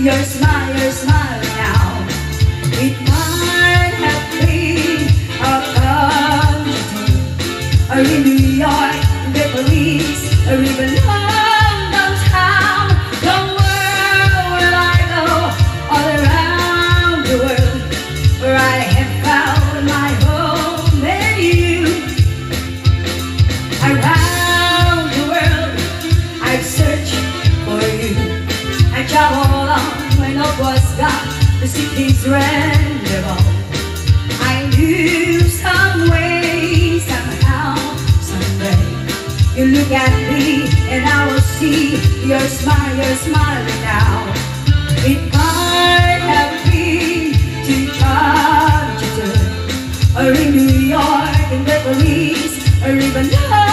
You're smiling now. It might have been a country tour, or in New York, the Paris, or even London town. Don't worry, I go all around the world, where I have found my home and you. Around the world, I've searched for you. I travel on when I was gone, the city's rendezvous. I knew some way, somehow, someday, you look at me and I will see your smile, you're smiling now. It might have been to Canada, or in New York, in the Paris, or even